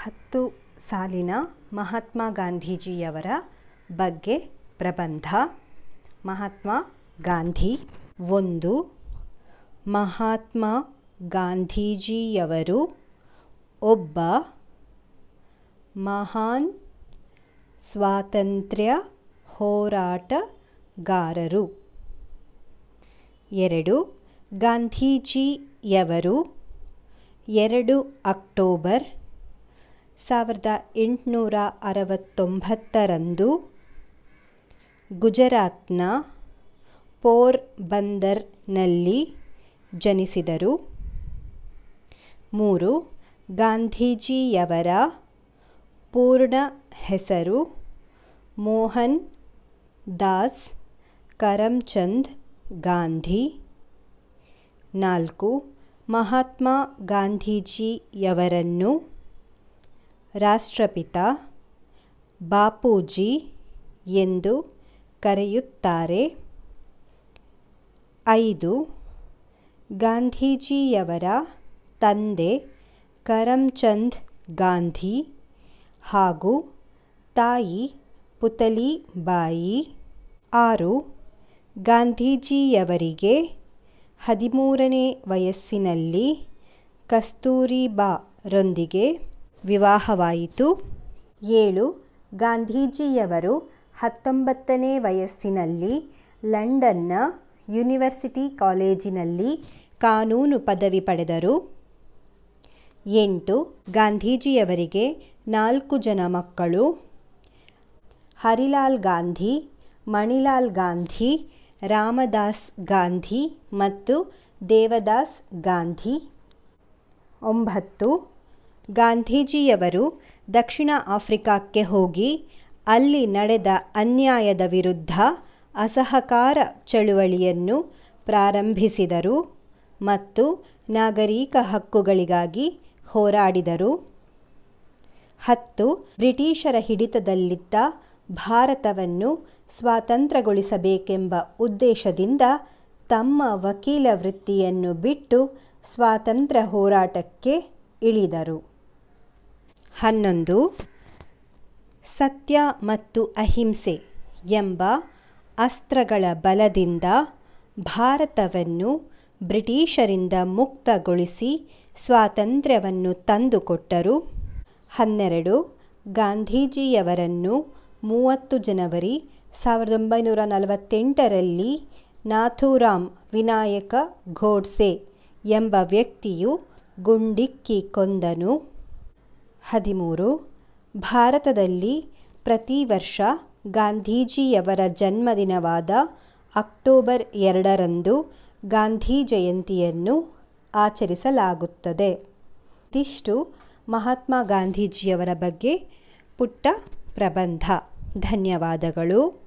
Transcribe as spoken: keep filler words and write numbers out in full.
ಹತ್ತು ಸಾಲಿನ ಮಹಾತ್ಮ ಗಾಂಧೀಜಿಯವರ ಬಗ್ಗೆ ಪ್ರಬಂಧ. ಮಹಾತ್ಮ ಗಾಂಧಿ. ಒಂದು, ಮಹಾತ್ಮ ಗಾಂಧೀಜಿಯವರು ಒಬ್ಬ ಮಹಾನ್ ಸ್ವಾತಂತ್ರ್ಯ ಹೋರಾಟಗಾರರು. ಎರಡು, ಗಾಂಧೀಜಿಯವರು ಎರಡು ಅಕ್ಟೋಬರ್ ಸಾವಿರದ ಎಂಟುನೂರ ಅರವತ್ತೊಂಬತ್ತರಂದು ಗುಜರಾತ್ನ ಪೋರ್ಬಂದರ್ನಲ್ಲಿ ಜನಿಸಿದರು. ಮೂರು, ಗಾಂಧೀಜಿಯವರ ಪೂರ್ಣ ಹೆಸರು ಮೋಹನ್ ದಾಸ್ ಕರಮ್ಚಂದ್ ಗಾಂಧಿ. ನಾಲ್ಕು, ಮಹಾತ್ಮ ಗಾಂಧೀಜಿಯವರನ್ನು ರಾಷ್ಟ್ರಪಿತ ಬಾಪೂಜಿ ಎಂದು ಕರೆಯುತ್ತಾರೆ. ಐದು, ಗಾಂಧೀಜಿಯವರ ತಂದೆ ಕರಮ್ಚಂದ್ ಗಾಂಧಿ ಹಾಗೂ ತಾಯಿ ಪುತಲಿಬಾಯಿ. ಆರು, ಗಾಂಧೀಜಿಯವರಿಗೆ ಹದಿಮೂರನೇ ವಯಸ್ಸಿನಲ್ಲಿ ಕಸ್ತೂರಿಬಾರೊಂದಿಗೆ ವಿವಾಹವಾಯಿತು. ಏಳು, ಗಾಂಧೀಜಿಯವರು ಹತ್ತೊಂಬತ್ತನೇ ವಯಸ್ಸಿನಲ್ಲಿ ಲಂಡನ್ನ ಯೂನಿವರ್ಸಿಟಿ ಕಾಲೇಜಿನಲ್ಲಿ ಕಾನೂನು ಪದವಿ ಪಡೆದರು. ಎಂಟು, ಗಾಂಧೀಜಿಯವರಿಗೆ ನಾಲ್ಕು ಜನ ಮಕ್ಕಳು: ಹರಿಲಾಲ್ ಗಾಂಧಿ, ಮಣಿಲಾಲ್ ಗಾಂಧಿ, ರಾಮದಾಸ್ ಗಾಂಧಿ ಮತ್ತು ದೇವದಾಸ್ ಗಾಂಧಿ. ಒಂಬತ್ತು, ಗಾಂಧೀಜಿಯವರು ದಕ್ಷಿಣ ಆಫ್ರಿಕಾಕ್ಕೆ ಹೋಗಿ ಅಲ್ಲಿ ನಡೆದ ಅನ್ಯಾಯದ ವಿರುದ್ಧ ಅಸಹಕಾರ ಚಳುವಳಿಯನ್ನು ಪ್ರಾರಂಭಿಸಿದರು ಮತ್ತು ನಾಗರಿಕ ಹಕ್ಕುಗಳಿಗಾಗಿ ಹೋರಾಡಿದರು. ಹತ್ತು, ಬ್ರಿಟಿಷರ ಹಿಡಿತದಲ್ಲಿದ್ದ ಭಾರತವನ್ನು ಸ್ವಾತಂತ್ರ್ಯಗೊಳಿಸಬೇಕೆಂಬ ಉದ್ದೇಶದಿಂದ ತಮ್ಮ ವಕೀಲ ವೃತ್ತಿಯನ್ನು ಬಿಟ್ಟು ಸ್ವಾತಂತ್ರ್ಯ ಹೋರಾಟಕ್ಕೆ ಇಳಿದರು. ಹನ್ನೊಂದು, ಸತ್ಯ ಮತ್ತು ಅಹಿಂಸೆ ಎಂಬ ಅಸ್ತ್ರಗಳ ಬಲದಿಂದ ಭಾರತವನ್ನು ಬ್ರಿಟಿಷರಿಂದ ಮುಕ್ತಗೊಳಿಸಿ ಸ್ವಾತಂತ್ರ್ಯವನ್ನು ತಂದುಕೊಟ್ಟರು. ಹನ್ನೆರಡು, ಗಾಂಧೀಜಿಯವರನ್ನು ಮೂವತ್ತು ಜನವರಿ ಸಾವಿರದ ಒಂಬೈನೂರ ನಲವತ್ತೆಂಟರಲ್ಲಿ ನಾಥೂರಾಮ್ ವಿನಾಯಕ ಗೋಡ್ಸೆ ಎಂಬ ವ್ಯಕ್ತಿಯು ಗುಂಡಿಕ್ಕಿ ಕೊಂದನು. ಹದಿಮೂರು, ಭಾರತದಲ್ಲಿ ಪ್ರತಿ ವರ್ಷ ಗಾಂಧೀಜಿಯವರ ಜನ್ಮದಿನವಾದ ಅಕ್ಟೋಬರ್ ಎರಡರಂದು ಗಾಂಧಿ ಜಯಂತಿಯನ್ನು ಆಚರಿಸಲಾಗುತ್ತದೆ. ಇದಿಷ್ಟು ಮಹಾತ್ಮ ಗಾಂಧೀಜಿಯವರ ಬಗ್ಗೆ ಪುಟ್ಟ ಪ್ರಬಂಧ. ಧನ್ಯವಾದಗಳು.